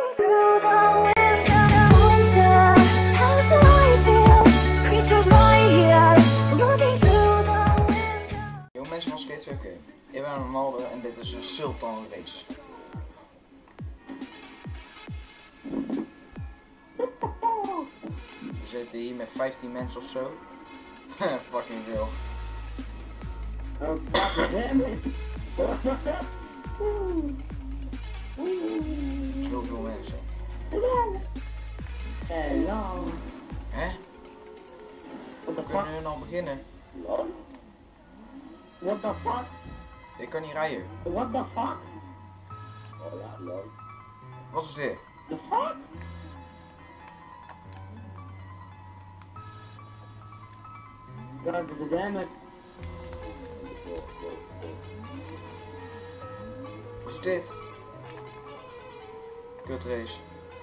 Yo mensen van Skates, oké. Ik ben Ronaldo en dit is een Sultan race. We zitten hier met 15 mensen of zo. Fucking veel. Zoveel mensen. Hello. Hè? Kunnen we nou beginnen? What the fuck? Ik kan niet rijden. What the fuck? Oh ja, leuk. Wat is dit? The fuck? Goddammit. Wat is dit? Kut race.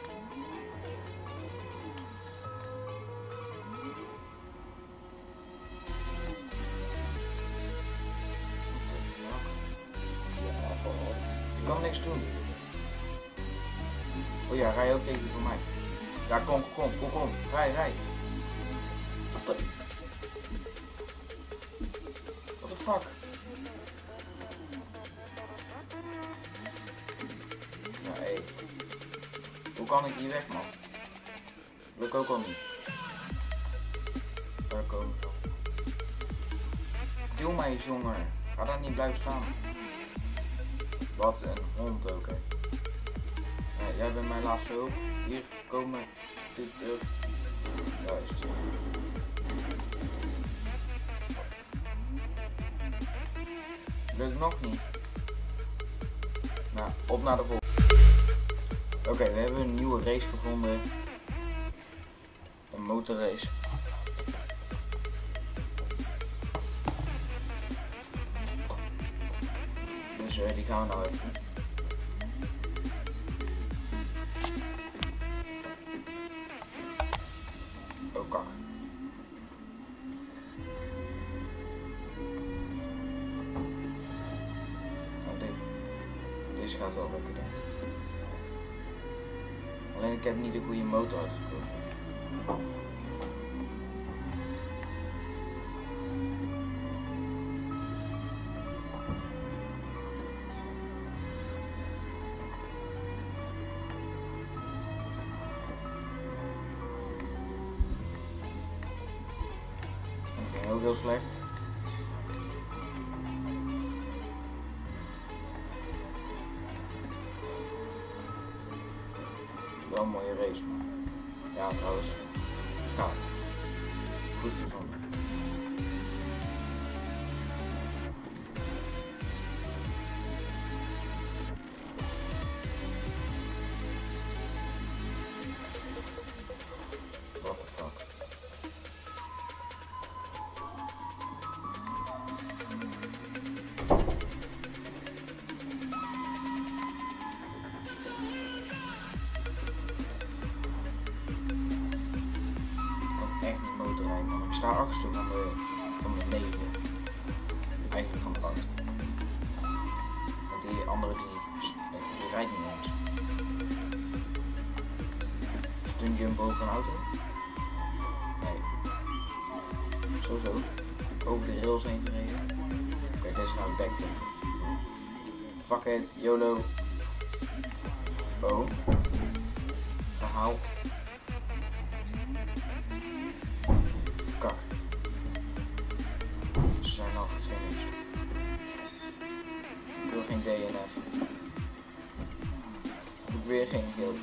Ik kan niks doen. Oh ja, rij ook tegen voor mij. Ja, kom. Rij. What the fuck? Ja, hé. Hoe kan ik hier weg, man? Lukt ook al niet. Daar komen we. Duw mij eens, jongen. Ga daar niet blijven staan. Wat een hond ook, hè. Ja, jij bent mijn laatste hulp. Hier komen. Dit ook. Juist. Lukt nog niet. Nou, op naar de volgende. Oké, we hebben een nieuwe race gevonden. Een motorrace. Dus die gaan we nou even. Oh kak. Nou, deze gaat wel lukken, denk ik. Alleen ik heb niet de goede motor uitgekozen. Oké, ook heel slecht. Wel een mooie race, man. Ja, trouwens. Gaat. Goed verzonnen. What the fuck. Ik sta achtste van de 9. Eigenlijk van de 8. Want die andere die rijdt niet eens. Stunt je hem boven een auto? Nee. Zo. Over de rails heen gereden. Oké, deze is nou een backflip. Fuck it, YOLO. Oh. Gehaald. Kak. Ze zijn al gefinished. Ik wil geen DNF. Ik heb weer geen guild.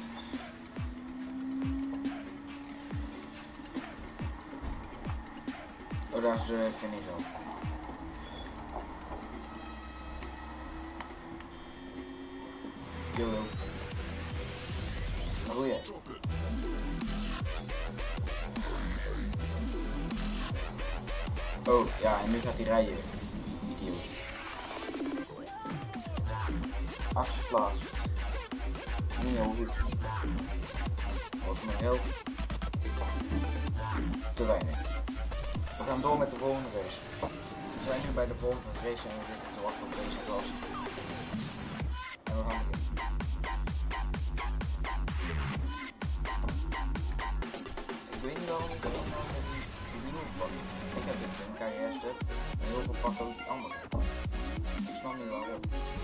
Oh, daar is de finish al. YOLO. Roeien. Oh, ja, en nu gaat hij rijden. Idioot. 8e plaats. Niet heel goed. Wat is mijn geld? Te weinig. We gaan door met de volgende race. We zijn nu bij de volgende race en we zitten te wachten op deze klas. En we gaan beginnen. waarom iedereen nou die nieuwe pakt. Ik heb dit een carrière-stuk en heel veel pakt ook die andere. Ik snap niet waarom.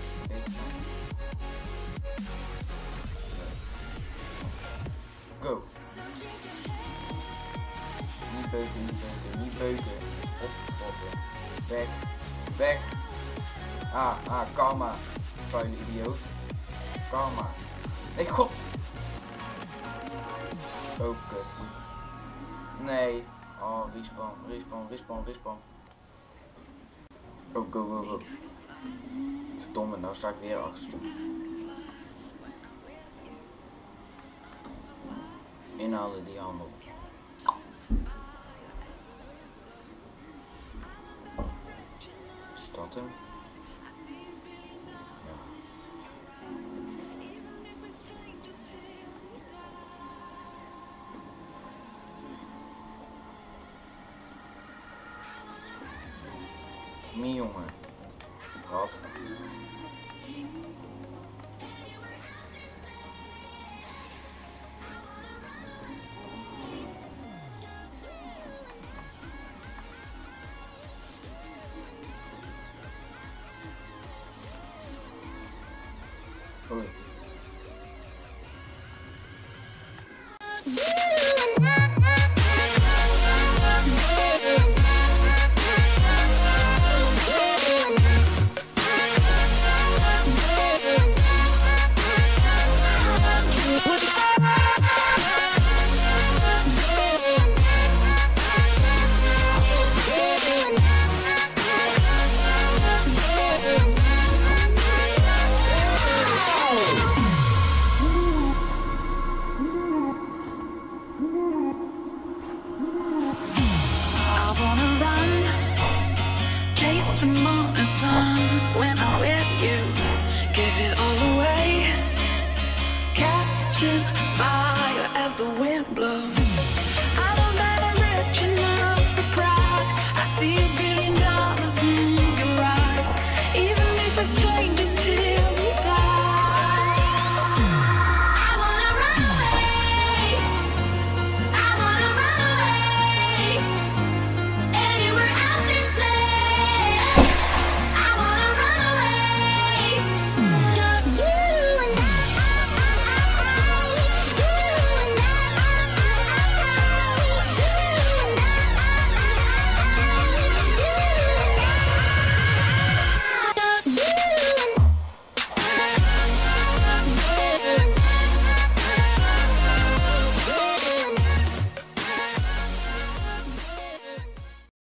Go. Niet beuken, niet beuken, niet beuken. Oppoppen. Weg. Weg. Karma. Vuile idioot. Karma. Nee, god. Oh, kut. Nee. Oh, respawn, respawn, respawn, respawn. Oh, go, go, go. Verdomme, nou sta ik weer achter. Inhalen die handel. Is dat hem? Ja. Mie jongen. Wat? Oei. The morning sun, when I'm with you, give it all away, catching